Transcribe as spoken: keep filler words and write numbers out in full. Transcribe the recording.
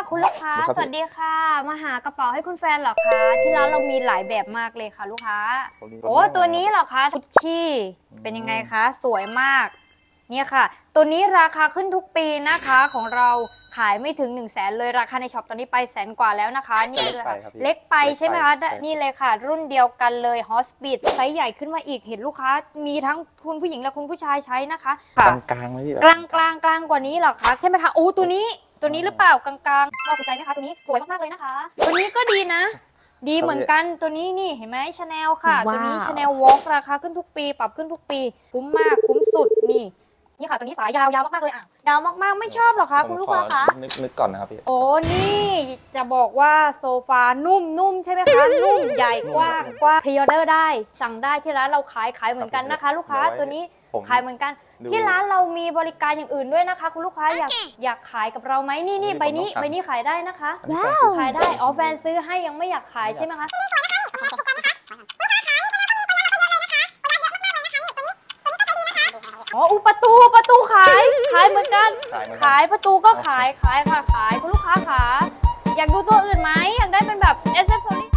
คุณลูกค้าสวัสดีค่ะมาหากระเป๋าให้คุณแฟนเหรอคะที่ร้านเรามีหลายแบบมากเลยค่ะลูกค้าโอ้ตัวนี้เหรอคะกุชชี่เป็นยังไงคะสวยมากเนี่ยค่ะตัวนี้ราคาขึ้นทุกปีนะคะของเราขายไม่ถึงหนึ่งแสนเลยราคาในช็อปตอนนี้ไปแสนกว่าแล้วนะคะนี่เลยเล็กไปใช่ไหมคะนี่เลยค่ะรุ่นเดียวกันเลยฮอสปีดไซส์ใหญ่ขึ้นมาอีกเห็นลูกค้ามีทั้งคุณผู้หญิงและคุณผู้ชายใช้นะคะกลางกลางไหมพี่กลางกลางกลางกว่านี้เหรอคะใช่ไหมคะโอ้ตัวนี้ตัวนี้หรือเปล่ากลางกลางชอบใจไหมคะตัวนี้สวยมากๆเลยนะคะตัวนี้ก็ดีนะดีเหมือนกันตัวนี้นี่เห็นไหมชาแนลค่ะตัวนี้ชาแนลวอล์กราคาขึ้นทุกปีปรับขึ้นทุกปีคุ้มมากคุ้มสุดนี่นี่ค่ะตัวนี้สายยาวยาวมากๆเลยอ่ะยาวมากๆไม่ชอบหรอคะคุณลูกค้าคะนึกนึกก่อนนะครับพี่โอ้นี่จะบอกว่าโซฟานุ่มนุ่มใช่ไหมคะนุ่มใหญ่กว้างกว้างพรีออเดอร์ได้สั่งได้ที่ร้านเราขายขายเหมือนกันนะคะลูกค้าตัวนี้ขายเหมือนกันที่ร้านเรามีบริการอย่างอื่นด้วยนะคะคุณลูกค้าอยากอยากขายกับเราไหมนี่นี่ใบนี้ใบนี้ขายได้นะคะขายได้อ๋อแฟนซื้อให้ยังไม่อยากขายใช่ไหมคะอ๋ออุประตูประตูขายขายเหมือนกันขายประตูก็ขายขายค่ะขายคุณลูกค้าขาอยากดูตัวอื่นไหมอยากได้เป็นแบบแอคเซสซอรี่